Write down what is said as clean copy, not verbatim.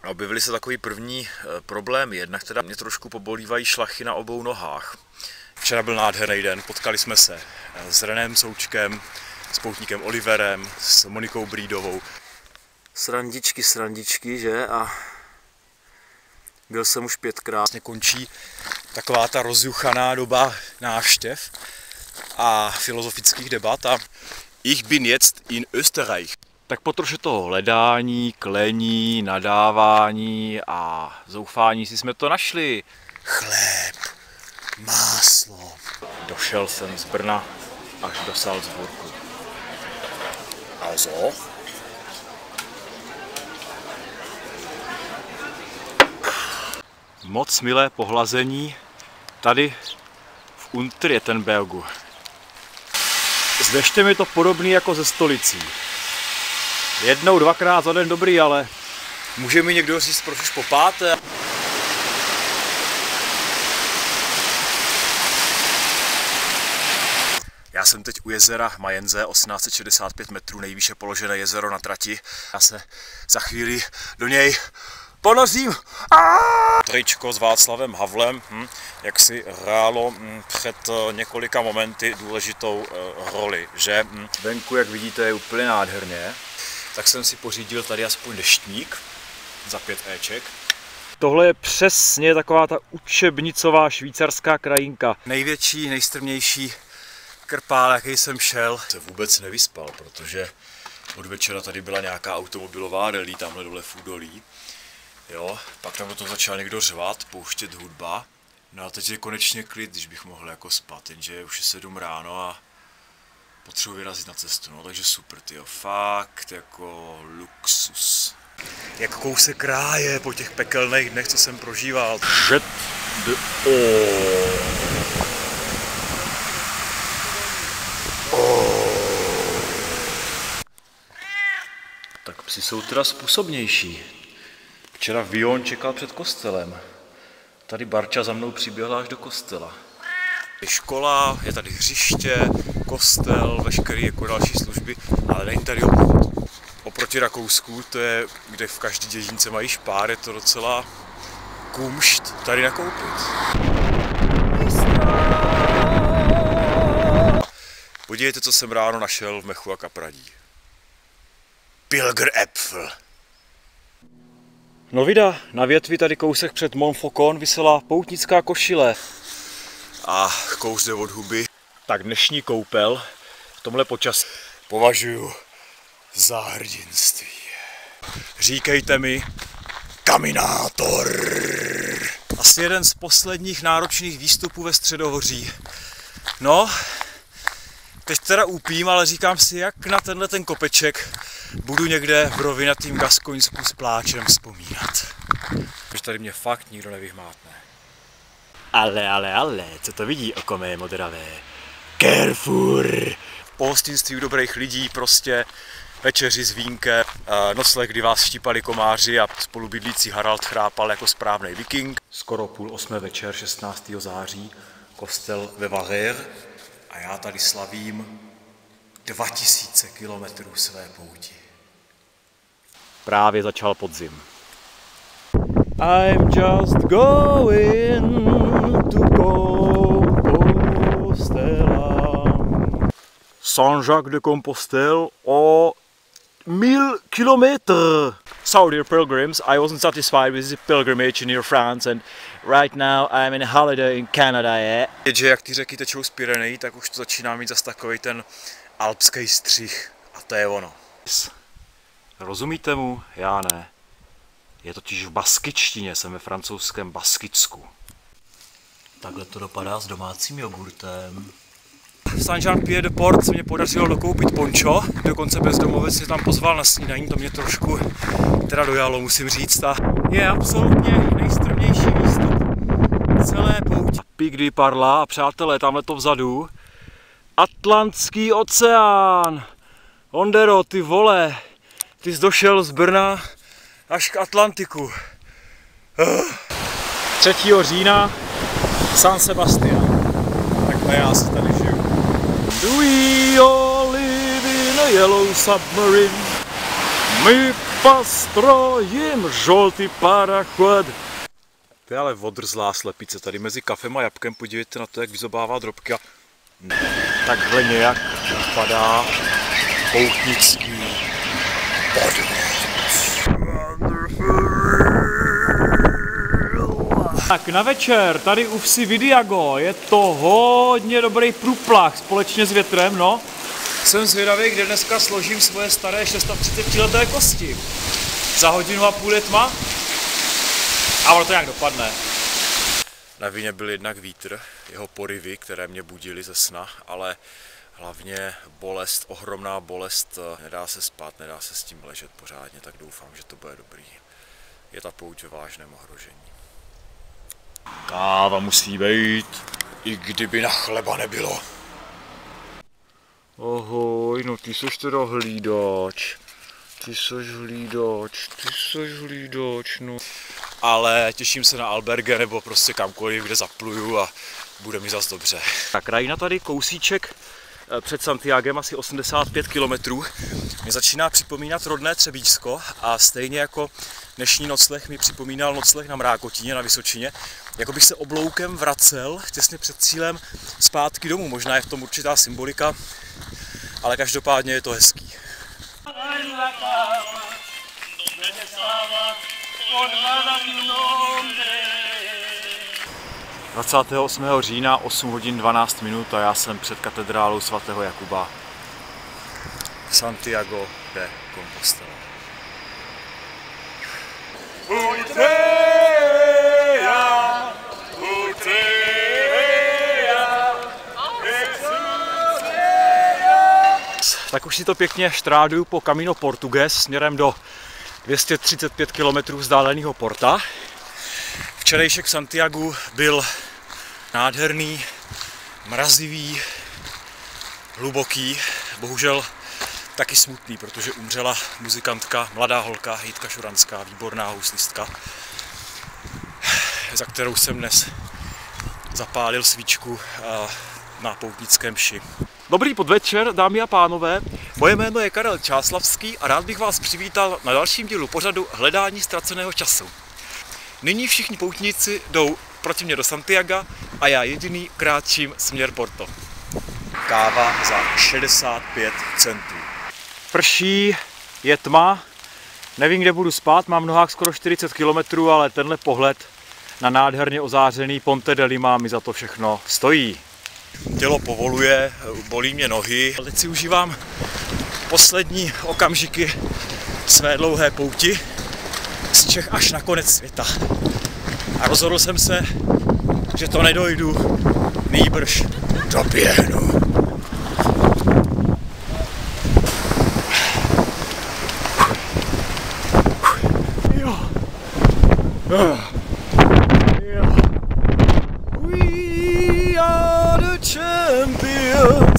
Objevily se takový první problémy, jednak teda mě trošku pobolívají šlachy na obou nohách. Včera byl nádherný den, potkali jsme se s Renem Součkem, s poutníkem Oliverem, s Monikou Brídovou. Srandičky, že? A byl jsem už 5krát. Vlastně končí taková ta rozjuchaná doba návštěv a filozofických debat a ich bin jetzt in Österreich. Tak po troše toho hledání, klení, nadávání a zoufání si jsme to našli. Chléb, máslo. Došel jsem z Brna až do Salzburgu. Also? Moc milé pohlazení tady v Unterjettenbergu. S deštěm je to podobný jako ze stolicí. Jednou, dvakrát za den dobrý, ale může mi někdo říct, proč už po páté? Já jsem teď u jezera Majenze, 1865 metrů nejvýše položené jezero na trati. Já se za chvíli do něj ponořím. Tričko s Václavem Havlem, jak si hrálo před několika momenty důležitou roli, že? Venku, jak vidíte, je úplně nádherně. Tak jsem si pořídil tady aspoň deštník za 5 éček. Tohle je přesně taková ta učebnicová švýcarská krajinka. Největší, nejstrmější krpál, jaký jsem šel. Se vůbec nevyspal, protože od večera tady byla nějaká automobilová rally tamhle dole v údolí. Jo, pak tam do toho začal někdo řvat, pouštět hudba. No a teď je konečně klid, když bych mohl jako spát, jenže už je 7 ráno a potřebuji vyrazit na cestu, no, takže super, tyjo, fakt jako luxus. Jak kousek ráje po těch pekelných dnech, co jsem prožíval. Jet de Tak psi jsou teda způsobnější. Včera Vion čekal před kostelem. Tady Barča za mnou přiběhla až do kostela. Je škola, je tady hřiště, kostel, veškerý jako další služby, ale není tady obchod. Oproti Rakousku, to je, kde v každé dědince mají špár, je to docela kumšt tady nakoupit. Podívejte, co jsem ráno našel v Mechu a Kapradí. Pilgeräpfel. No vida, na větvi tady kousek před Montfaucon visela poutnická košile. A kous jde od huby. Tak dnešní koupel v tomhle počasí považuji za hrdinství. Říkejte mi Kaminátor. Asi jeden z posledních náročných výstupů ve Středohoří. No, teď teda úpím, ale říkám si, jak na tenhle ten kopeček budu někde v rovinatým Gaskoňsku s pláčem vzpomínat. Protože tady mě fakt nikdo nevyhmátne. Ale, co to vidí oko mé modravé? Carrefour! Pohostinství u dobrých lidí, prostě večeři s vínkem, nocleh, kdy vás štípali komáři a spolubydlící Harald chrápal jako správnej viking. Skoro 7:30 večer 16. září, kostel ve Valère a já tady slavím 2000 kilometrů své pouti. Právě začal podzim. I'm just going to Compostela. Saint-Jacques de Compostelle au 1000 kilometers. So dear pilgrims, I wasn't satisfied with the pilgrimage near France and right now I'm in a holiday in Canada, yeah. Jenže jak ty řeky tečou z Pyrenejí, tak už to začíná mít zase takovej ten alpský střih a to je ono. Rozumíte mu? Já ne. Je totiž v baskičtině, jsem ve francouzském Baskicku. Takhle to dopadá s domácím jogurtem. V Saint-Jean-Pied-de-Port se mě podařilo dokoupit pončo, dokonce bezdomovec se tam pozval na snídaní, to mě trošku teda dojalo, musím říct. A je absolutně nejstrmější výstup celé pouti. Pic du Parla a přátelé, tamhle to vzadu, Atlantský oceán. Ondero, ty vole, ty jsi došel z Brna až k Atlantiku. 3. října San Sebastian. Takhle já se tady žiju. Do we all live in a yellow submarine? Postrojím žoltý parachod. To je ale odrzlá slepice tady mezi kafem a jabkem. Podívejte na to, jak vyzobává drobky. Takhle nějak vypadá poutnický podvod. Tak na večer tady u vsi Vidiago je to hodně dobrý průplach společně s větrem, no. Jsem zvědavý, kde dneska složím svoje staré 630leté kosti. Za hodinu a půl je tma a ono to nějak dopadne. Na vině byl jednak vítr, jeho porivy, které mě budily ze sna, ale hlavně bolest, ohromná bolest, nedá se spát, nedá se s tím ležet pořádně, tak doufám, že to bude dobrý. Je ta pouť ve vážném ohrožení. Káva musí být, i kdyby na chleba nebylo. Ahoj, no ty seš teda hlídač. Ty seš hlídač, no. Ale těším se na Alberge nebo prostě kamkoliv, kde zapluju a bude mi zas dobře. Tak krajina tady kousíček před Santiagem, asi 85 km. Mě začíná připomínat rodné Třebíčsko a stejně jako dnešní nocleh mi připomínal nocleh na Mrákotíně na Vysočině. Jako bych se obloukem vracel těsně před cílem zpátky domů. Možná je v tom určitá symbolika, ale každopádně je to hezký. 28. října 8 hodin 12 minut a já jsem před katedrálou svatého Jakuba. Santiago de Compostela. Tak už si to pěkně štráduju po Camino Portugues směrem do 235 km vzdáleného Porta. Včerejšek v Santiagu byl nádherný, mrazivý, hluboký, bohužel taky smutný, protože umřela muzikantka, mladá holka Jitka Šuranská, výborná houslistka, za kterou jsem dnes zapálil svíčku na poutnickém mši. Dobrý podvečer, dámy a pánové, moje jméno je Karel Čáslavský a rád bych vás přivítal na dalším dílu pořadu Hledání ztraceného času. Nyní všichni poutníci jdou proti mě do Santiaga a já jediný kráčím směr Porto. Káva za 65 centů. Prší, je tma, nevím, kde budu spát, mám v nohách skoro 40 km, ale tenhle pohled na nádherně ozářený Ponte de Lima mi za to všechno stojí. Tělo povoluje, bolí mě nohy. Teď si užívám poslední okamžiky své dlouhé pouti z Čech až na konec světa. A rozhodl jsem se, že to nedojdu, nýbrž doběhnu. We are the champions.